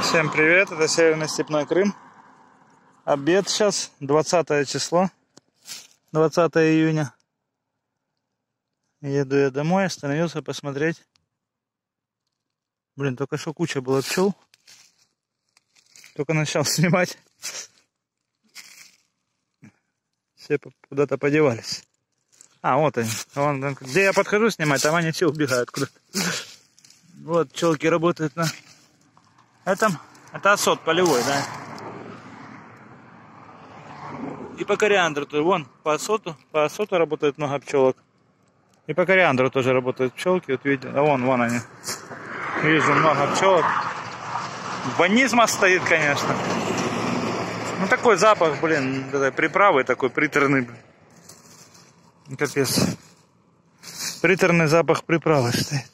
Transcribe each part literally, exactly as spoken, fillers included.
Всем привет, это Северный Степной Крым. Обед сейчас, двадцатое число, двадцатое июня. Еду я домой, остановился посмотреть. Блин, только что куча было пчел. Только начал снимать. Все куда-то подевались. А, вот они. Вон, где я подхожу снимать, там они все убегают куда-то. Вот пчелки работают на этом. Это осот полевой, да. И по кориандру тоже. Вон, по осоту, по осоту работает много пчелок. И по кориандру тоже работают пчелки. Вот видите, а вон, вон они. Вижу много пчелок. Банизма стоит, конечно. Ну такой запах, блин, приправы такой приторный, блин. Капец. Приторный запах приправы стоит.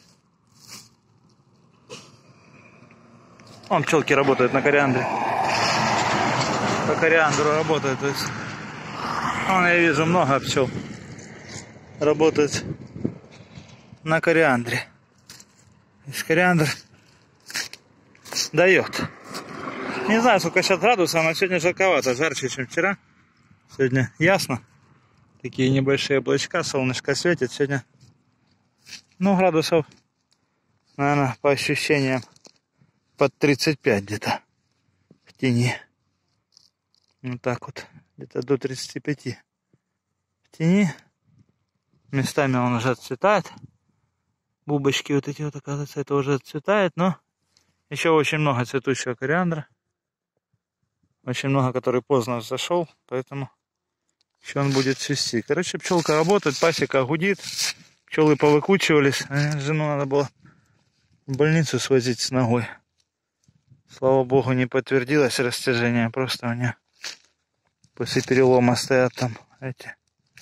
Вон пчелки работают на кориандре. По кориандру работают. То есть, вон я вижу много пчел работают на кориандре. То есть кориандр дает. Не знаю, сколько сейчас градусов, но сегодня жарковато, жарче, чем вчера. Сегодня ясно. Такие небольшие облачка, солнышко светит. Сегодня, ну, градусов, наверное, по ощущениям, под тридцать пять где-то в тени. Вот так вот, где-то до тридцати пяти в тени. Местами он уже отцветает. Бубочки вот эти вот, оказывается, это уже отцветает, но еще очень много цветущего кориандра. Очень много, который поздно зашел, поэтому еще он будет цвести. Короче, пчелка работает, пасека гудит. Пчелы повыкучивались. Жену надо было в больницу свозить с ногой. Слава богу, не подтвердилось растяжение. Просто у нее после перелома стоят там эти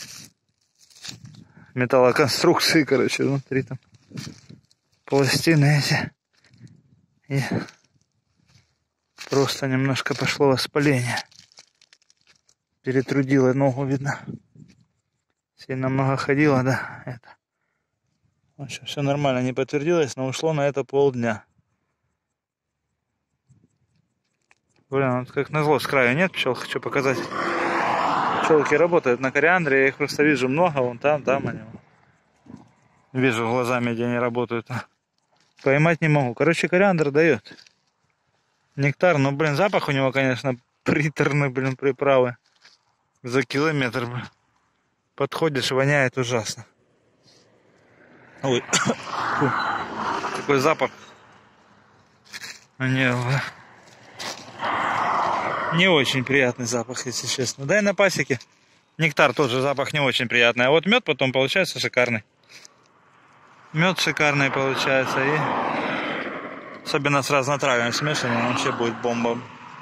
металлоконструкции, короче, внутри там пластины эти. И просто немножко пошло воспаление. Перетрудила ногу, видно. Сильно много ходила, да. Это. В общем, все нормально, не подтвердилось, но ушло на это полдня. Блин, вот как назло с краю нет пчел, хочу показать. Пчелки работают на кориандре, я их просто вижу много, вон там, там они. Вижу глазами, где они работают. Поймать не могу. Короче, кориандр дает. Нектар, ну, блин, запах у него, конечно, приторный, блин, приправы. За километр, блин. Подходишь, воняет ужасно. Ой, фу. Такой запах. Не, не очень приятный запах, если честно. Да и на пасеке нектар тоже запах не очень приятный. А вот мед потом получается шикарный. Мед шикарный получается. И особенно с разнотравием смешанным вообще будет бомба.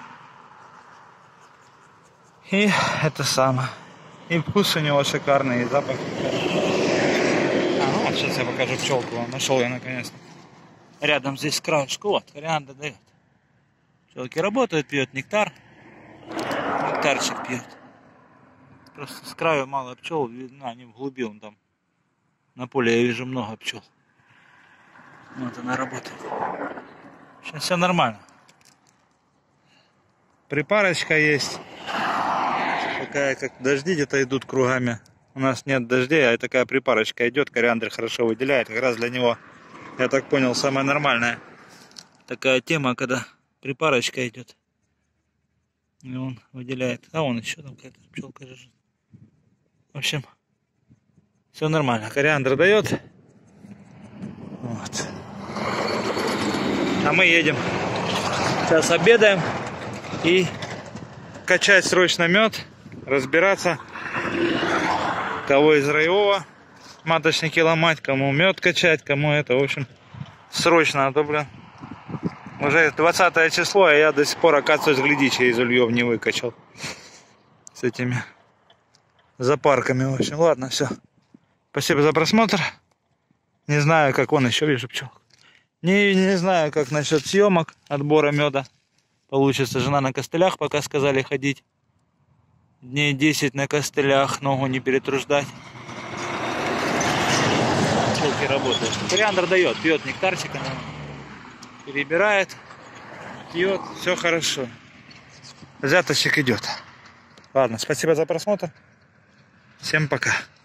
И это самое. И вкус у него шикарный, и запах. А, ну вот сейчас я покажу пчелку. Нашел я наконец-то. Рядом здесь краешку. Вот, кориандр дает. Пчелки работают, пьет нектар. Нектарчик пьет. Просто с краю мало пчел. Видно, они вглуби, он там. На поле я вижу много пчел. Вот она работает. Сейчас все нормально. Припарочка есть. Такая, как дожди где-то идут кругами. У нас нет дождей, а такая припарочка идет. Кориандр хорошо выделяет. Как раз для него, я так понял, самая нормальная такая тема, когда припарочка идет. И он выделяет. А вон еще там какая-то пчелка лежит. В общем, все нормально. Кориандр дает. Вот. А мы едем. Сейчас обедаем. И качать срочно мед. Разбираться. Кого из роевого маточники ломать. Кому мед качать. Кому это. В общем, срочно. А то, блин. Уже двадцатое число, а я до сих пор, оказывается, глядича из ульев не выкачал. С этими запарками. В общем, ладно, все. Спасибо за просмотр. Не знаю, как он еще, вижу пчел. Не, не знаю, как насчет съемок, отбора меда. Получится. Жена на костылях, пока сказали ходить. Дней десять на костылях, ногу не перетруждать. Пчелки работают. Кориандр дает, пьет нектарчик, она перебирает. пьет, все хорошо. Взяточек идет. Ладно, спасибо за просмотр. Всем пока.